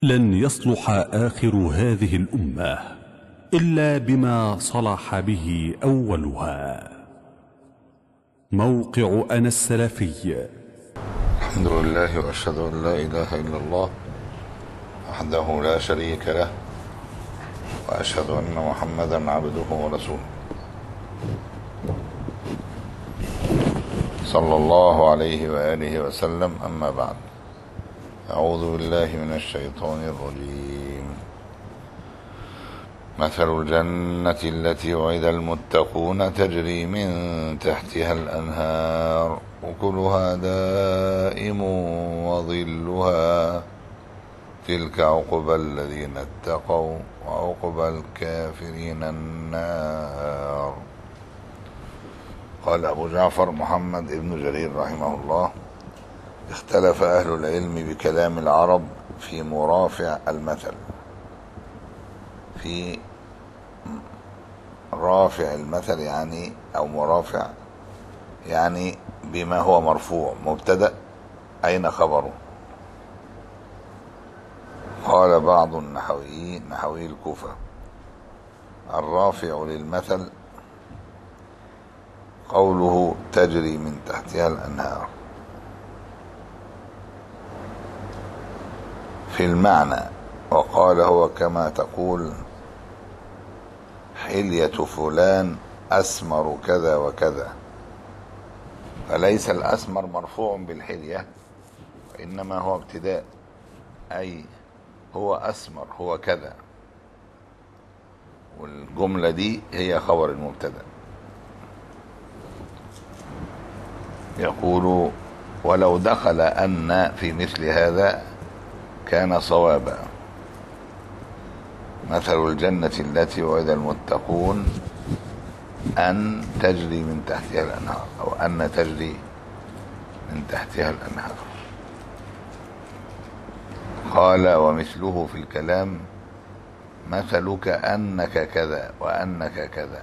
لن يصلح آخر هذه الأمة إلا بما صلح به أولها. موقع أنا السلفي. الحمد لله وأشهد أن لا إله إلا الله وحده لا شريك له، وأشهد أن محمدا عبده ورسوله صلى الله عليه وآله وسلم. أما بعد، أعوذ بالله من الشيطان الرجيم. مثل الجنة التي وعد المتقون تجري من تحتها الأنهار أكلها دائم وظلها تلك عقبى الذين اتقوا وعقبى الكافرين النار. قال أبو جعفر محمد ابن جرير رحمه الله: اختلف أهل العلم بكلام العرب في مرافع المثل، في رافع المثل يعني أو مرافع يعني بما هو مرفوع مبتدأ أين خبره. قال بعض النحويين نحوي الكوفة: الرافع للمثل قوله تجري من تحتها الأنهار في المعنى، وقال هو كما تقول حلية فلان أسمر كذا وكذا، فليس الأسمر مرفوع بالحلية وإنما هو ابتداء، أي هو أسمر هو كذا، والجملة دي هي خبر المبتدأ. يقول: ولو دخل أن في مثل هذا كان صوابا. مثل الجنة التي وعد المتقون أن تجري من تحتها الأنهار، أو أن تجري من تحتها الأنهار. قال: ومثله في الكلام مثلك أنك كذا وأنك كذا.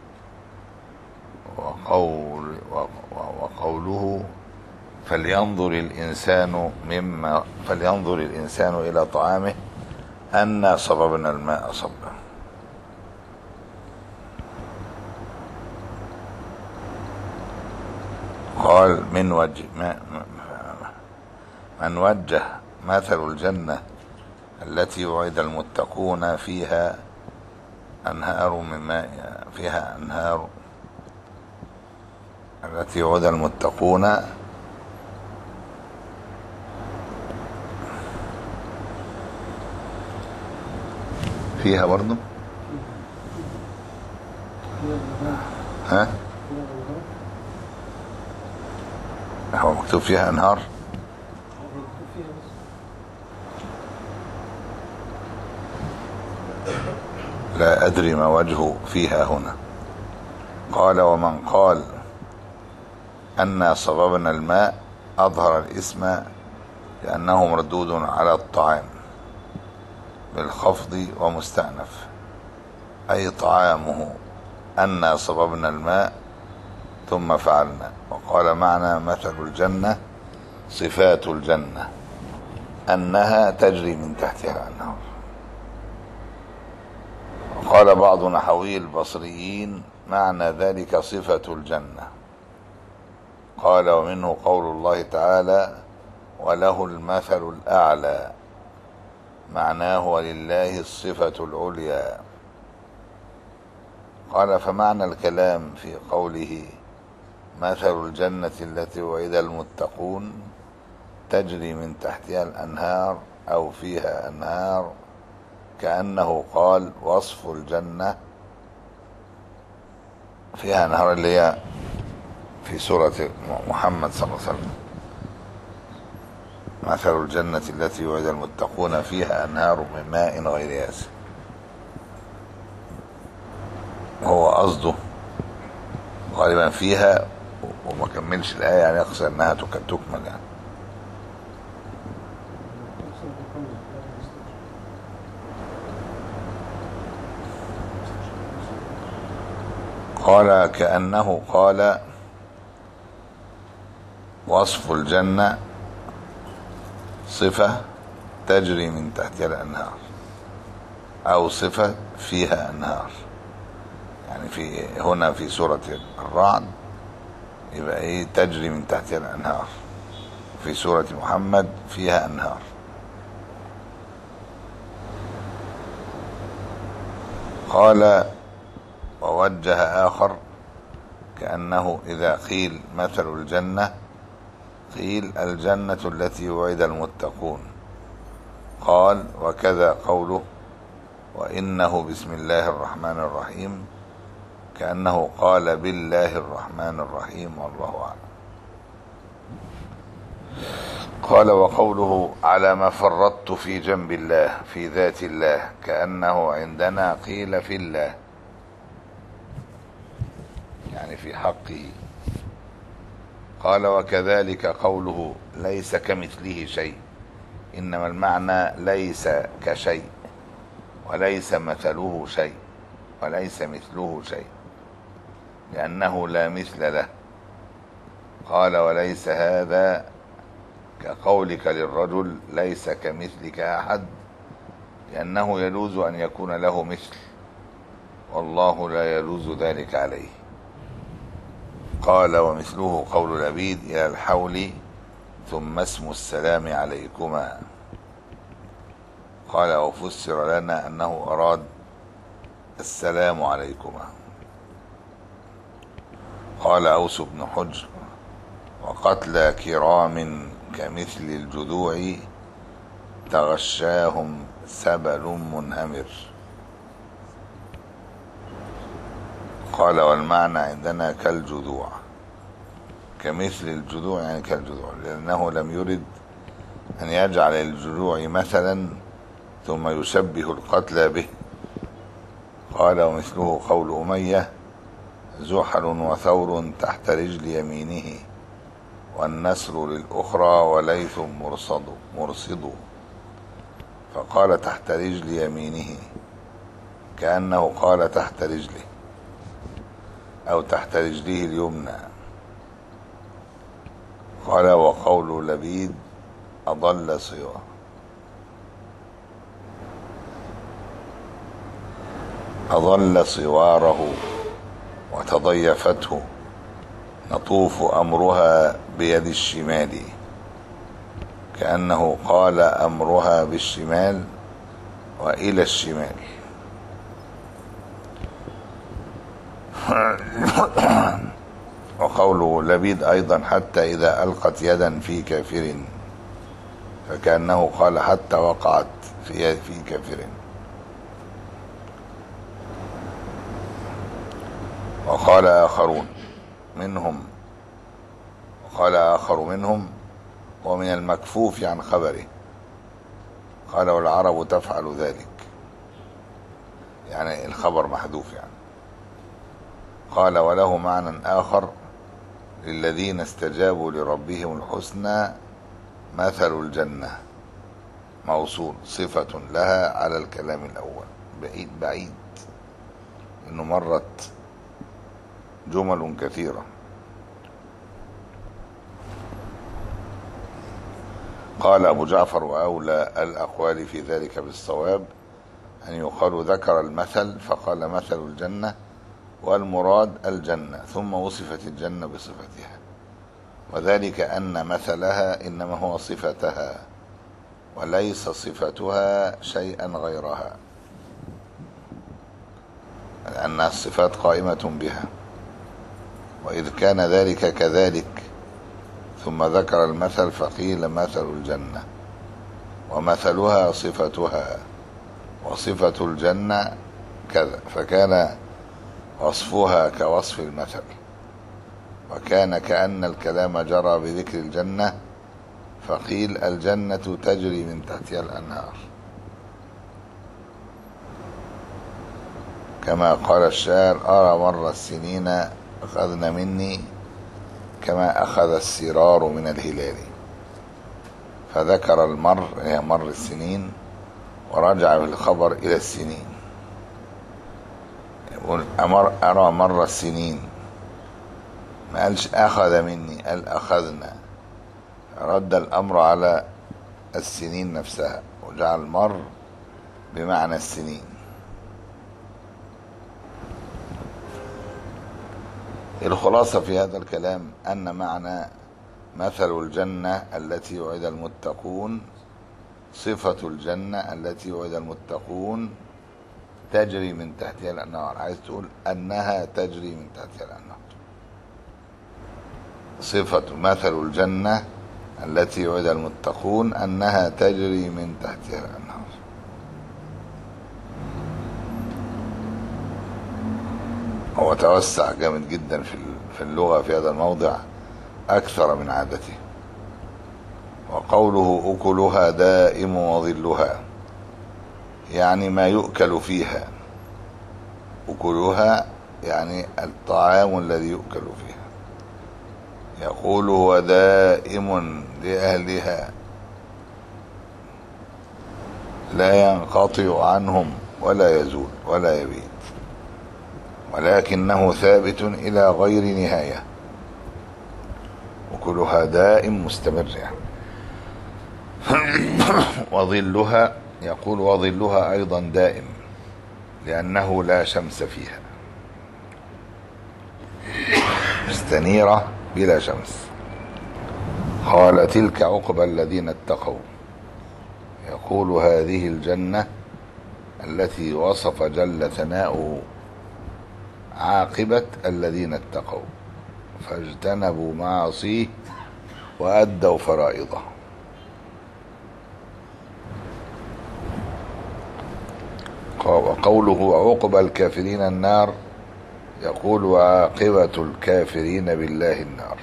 وقوله فلينظر الإنسان إلى طعامه أنا صببنا الماء صبا. قال: من وجه مثل الجنة التي وعد المتقون فيها أنهار من ماء، فيها أنهار التي وعد المتقون فيها برضو هو مكتوب فيها أنهار، لا أدري ما وجهه فيها هنا. قال: ومن قال أنا صببنا الماء أظهر الاسم لأنه مردود على الطعام بالخفض ومستأنف، أي طعامه أنا صببنا الماء ثم فعلنا. وقال: معنى مثل الجنة صفات الجنة أنها تجري من تحتها الأنهار. وقال بعض نحوي البصريين: معنى ذلك صفة الجنة. قال: ومنه قول الله تعالى: وله المثل الأعلى، معناه ولله الصفة العليا. قال: فمعنى الكلام في قوله مثل الجنة التي وعد المتقون تجري من تحتها الأنهار أو فيها أنهار كأنه قال وصف الجنة فيها أنهار، اللي هي في سورة محمد صلى الله عليه وسلم: مثل الجنة التي وعد المتقون فيها أنهار من ماء غير ياسر. هو قصده غالبا فيها، وما كملش الآية يعني يقصد أنها تكمل يعني. قال: كأنه قال وصف الجنة صفة تجري من تحتها الأنهار، أو صفة فيها أنهار. يعني هنا في سورة الرعد يبقى ايه؟ تجري من تحتها الأنهار. في سورة محمد فيها أنهار. قال ووجه آخر كأنه إذا قيل مثل الجنة قيل الجنة التي وعد المتقون. قال وكذا قوله وإنه بسم الله الرحمن الرحيم كأنه قال بالله الرحمن الرحيم، والله أعلم. قال وقوله على ما فرطت في جنب الله في ذات الله كأنه عندنا قيل في الله، يعني في حقه. قال وكذلك قوله ليس كمثله شيء، إنما المعنى ليس كشيء وليس مثله شيء وليس مثله شيء لأنه لا مثل له. قال وليس هذا كقولك للرجل ليس كمثلك أحد، لأنه يجوز أن يكون له مثل والله لا يجوز ذلك عليه. قال ومثله قول العبيد إلى الحول ثم اسم السلام عليكما. قال وفسر لنا أنه أراد السلام عليكما. قال أوس بن حجر وقتلى كرام كمثل الجذوع تغشاهم سبل منهمر. قال والمعنى عندنا كالجذوع، كمثل الجذوع يعني كالجذوع، لأنه لم يرد أن يجعل الجذوع مثلا ثم يشبه القتلى به. قال ومثله قول أمية زحل وثور تحت رجل يمينه والنسر للأخرى وليث مرصد، فقال تحت رجل يمينه كأنه قال تحت رجله أو تحت رجله اليمنى. قال وقول لبيد أضل صواره وتضيفته نطوف أمرها بيد الشمال، كأنه قال أمرها بالشمال وإلى الشمال. وقول لبيد أيضا حتى إذا ألقت يدا في كافر، فكأنه قال حتى وقعت في كافر. وقال آخر منهم ومن المكفوف عن خبره. قال والعرب تفعل ذلك، يعني الخبر محذوف يعني. قال وله معنى آخر للذين استجابوا لربهم الحسنى مثل الجنة موصول صفة لها على الكلام الأول. بعيد إنه مرت جمل كثيرة. قال أبو جعفر وأولى الأقوال في ذلك بالصواب أن يقال ذكر المثل فقال مثل الجنة والمراد الجنة ثم وصفت الجنة بصفتها، وذلك أن مثلها إنما هو صفتها وليس صفتها شيئا غيرها، لأن الصفات قائمة بها. وإذ كان ذلك كذلك ثم ذكر المثل فقيل مثل الجنة ومثلها صفتها وصفة الجنة كذا، فكان وصفها كوصف المثل، وكان كأن الكلام جرى بذكر الجنة فقيل الجنة تجري من تحتها الأنهار، كما قال الشاعر أرى مر السنين أخذن مني كما أخذ السرار من الهلال، فذكر المر هي مر السنين ورجع بالخبر إلى السنين. يقول أرى مر السنين، ما قالش أخذ مني، قال أخذنا، رد الأمر على السنين نفسها جعل مر بمعنى السنين. الخلاصة في هذا الكلام أن معنى مثل الجنة التي وعد المتقون، صفة الجنة التي وعد المتقون تجري من تحتها الأنهار. عايز تقول أنها تجري من تحتها الأنهار. صفة مثل الجنة التي وعد المتقون أنها تجري من تحتها الأنهار. هو توسع جامد جدا في اللغة في هذا الموضع أكثر من عادته. وقوله أكلها دائم وظلها يعني ما يؤكل فيها. أكلها يعني الطعام الذي يؤكل فيها. يقول هو دائم لأهلها لا ينقطع عنهم ولا يزول ولا يبيد، ولكنه ثابت إلى غير نهاية. أكلها دائم مستمر يعني. وظلها يقول وظلها أيضا دائم لأنه لا شمس فيها، مستنيرة بلا شمس. قال تلك عقبى الذين اتقوا. يقول هذه الجنة التي وصف جل ثناؤه عاقبة الذين اتقوا فاجتنبوا معاصيه وأدوا فرائضه. وقوله عقبى الكافرين النار يقول وعاقبة الكافرين بالله النار.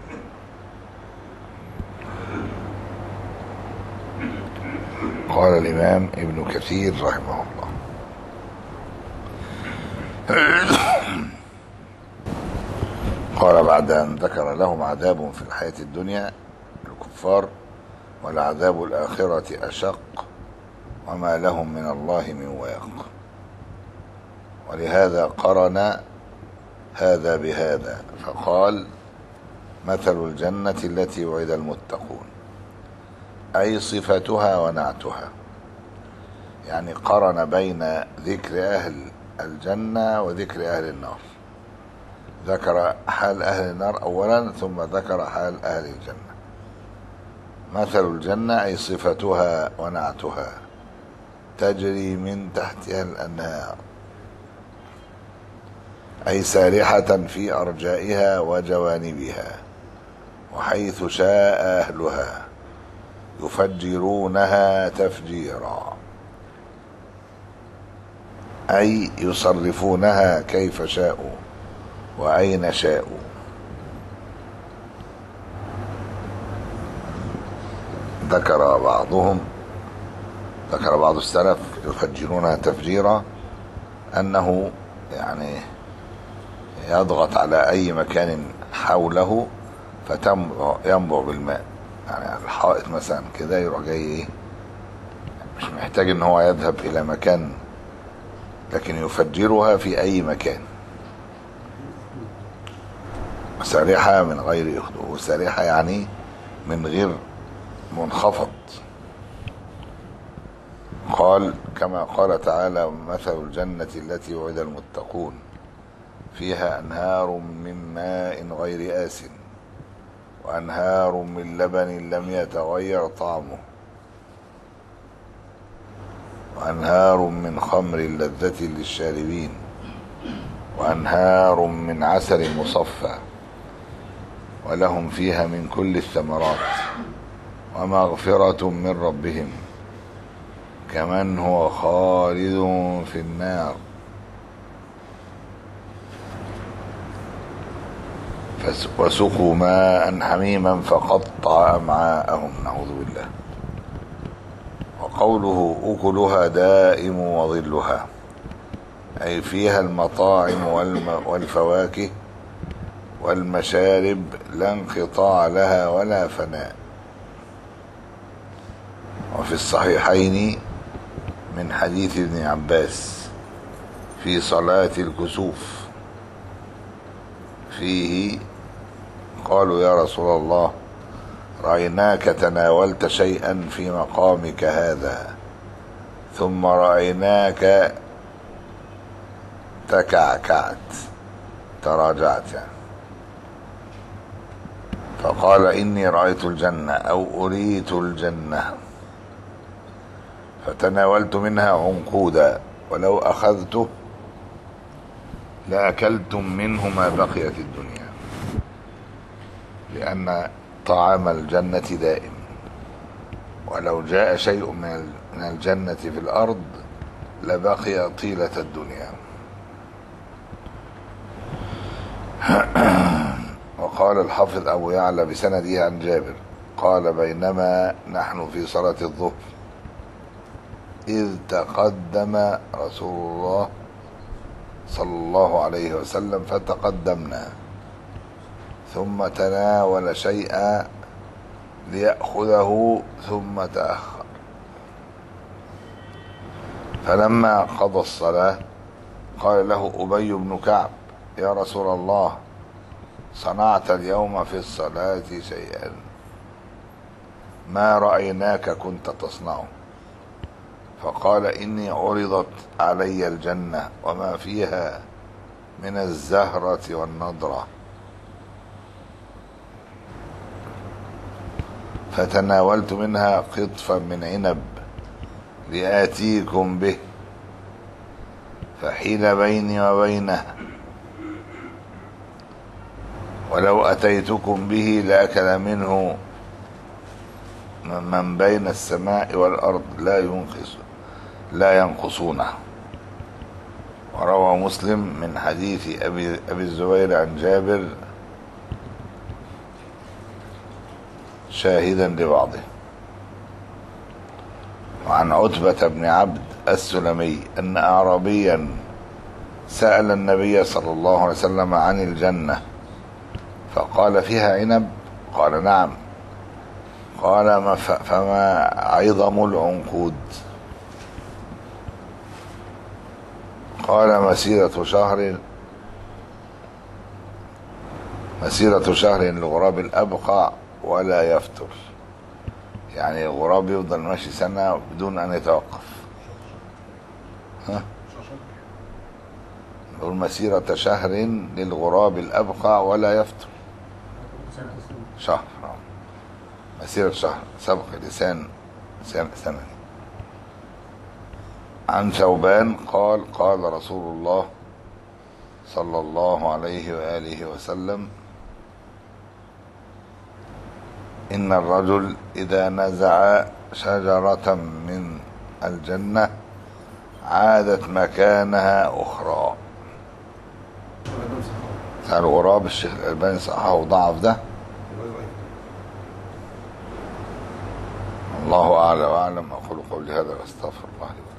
قال الإمام ابن كثير رحمه الله قال بعد أن ذكر لهم عذاب في الحياة الدنيا الكفار والعذاب الآخرة أشق وما لهم من الله من واق، ولهذا قرن هذا بهذا فقال مثل الجنة التي وعد المتقون أي صفتها ونعتها. يعني قرن بين ذكر أهل الجنة وذكر أهل النار. ذكر حال أهل النار أولا ثم ذكر حال أهل الجنة. مثل الجنة أي صفتها ونعتها تجري من تحتها الأنهار أي سارحة في أرجائها وجوانبها وحيث شاء أهلها يفجرونها تفجيرا أي يصرفونها كيف شاءوا وأين شاءوا. ذكر بعض السلف يفجرونها تفجيرا أنه يعني يضغط على أي مكان حوله فينبع بالماء. يعني الحائط مثلا كده يروح جاي ايه، مش محتاج ان هو يذهب الى مكان لكن يفجرها في اي مكان. سارحة من غير اخدود، سارحة يعني من غير منخفض. قال كما قال تعالى مثل الجنة التي وعد المتقون فيها أنهار من ماء غير آسن وأنهار من لبن لم يتغير طعمه وأنهار من خمر لذة للشاربين وأنهار من عسل مصفى ولهم فيها من كل الثمرات ومغفرة من ربهم كمن هو خالد في النار وسقوا ماء حميما فقطع أمعاءهم نعوذ بالله. وقوله أكلها دائم وظلها أي فيها المطاعم والفواكه والمشارب لا انقطاع لها ولا فناء. وفي الصحيحين من حديث ابن عباس في صلاة الكسوف فيه قالوا يا رسول الله رأيناك تناولت شيئا في مقامك هذا ثم رأيناك تكعكعت، تراجعت يعني. فقال إني رأيت الجنة أو أريت الجنة، فتناولت منها عنقودا، ولو أخذته لأكلتم منه ما بقيت الدنيا، لأن طعام الجنة دائم، ولو جاء شيء من الجنة في الأرض لبقي طيلة الدنيا. وقال الحافظ أبو يعلى بسنده عن جابر قال بينما نحن في صلاة الظهر إذ تقدم رسول الله صلى الله عليه وسلم فتقدمنا، ثم تناول شيئا ليأخذه ثم تأخر، فلما قضى الصلاة قال له أبي بن كعب يا رسول الله صنعت اليوم في الصلاة شيئا ما رأيناك كنت تصنعه، فقال إني عرضت علي الجنة وما فيها من الزهرة والنضرة، فتناولت منها قطفا من عنب لآتيكم به، فحيل بيني وبينه، ولو أتيتكم به لأكل منه من بين السماء والأرض لا ينقصونه. وروى مسلم من حديث أبي الزبير عن جابر شاهدا لبعضه. وعن عتبة بن عبد السلمي أن أعرابيا سأل النبي صلى الله عليه وسلم عن الجنة فقال فيها عنب؟ قال نعم. قال فما عظم العنقود؟ قال مسيرة شهر للغراب الأبقع ولا يفتر، يعني الغراب يفضل ماشي سنة بدون أن يتوقف. نقول مسيرة شهر للغراب الأبقع ولا يفتر، شهر، مسيرة شهر سبق لسان سنة. عن ثوبان قال قال رسول الله صلى الله عليه وآله وسلم إن الرجل إذا نزع شجرة من الجنة عادت مكانها أخرى. الغراب الشيخ الألباني صححه وضعف ده، الله أعلى وأعلم. أقول قولي هذا وأستغفر الله لي.